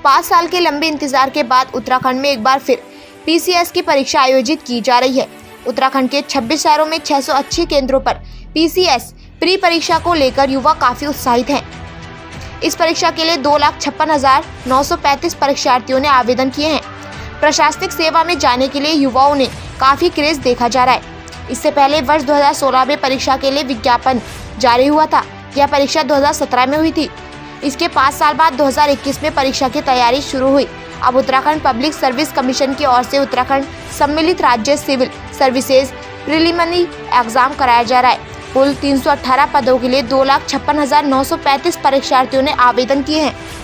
5 साल के लंबे इंतजार के बाद उत्तराखंड में एक बार फिर पीसीएस की परीक्षा आयोजित की जा रही है। उत्तराखंड के 26 शहरों में 680 केंद्रों पर पीसीएस प्री परीक्षा को लेकर युवा काफी उत्साहित हैं। इस परीक्षा के लिए 2,56,935 परीक्षार्थियों ने आवेदन किए हैं। प्रशासनिक सेवा में जाने के लिए युवाओं ने काफी क्रेज देखा जा रहा है। इससे पहले वर्ष 2016 में परीक्षा के लिए विज्ञापन जारी हुआ था। यह परीक्षा 2017 में हुई थी। इसके 5 साल बाद 2021 में परीक्षा की तैयारी शुरू हुई। अब उत्तराखंड पब्लिक सर्विस कमीशन की ओर से उत्तराखंड सम्मिलित राज्य सिविल सर्विसेज प्रिलिमिनरी एग्जाम कराया जा रहा है। कुल 318 पदों के लिए 2,56,935 परीक्षार्थियों ने आवेदन किए हैं।